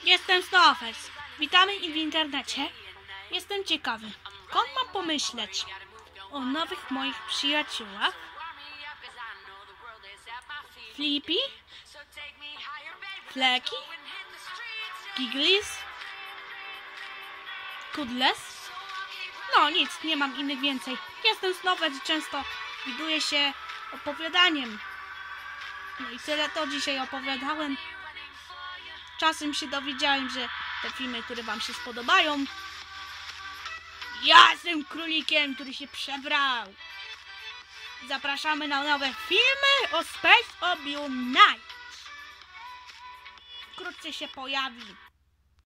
Jestem Snowfers. Witamy w internecie. Jestem ciekawy, skąd mam pomyśleć o nowych moich przyjaciółach. Flippy, Flecky, Giggles, Kudles. No nic, nie mam innych więcej. Jestem Snowfers i często widuję się opowiadaniem. No i tyle to dzisiaj opowiadałem. Czasem się dowiedziałem, że te filmy, które wam się spodobają. Ja jestem królikiem, który się przebrał. Zapraszamy na nowe filmy o Space Obu Night. Wkrótce się pojawi.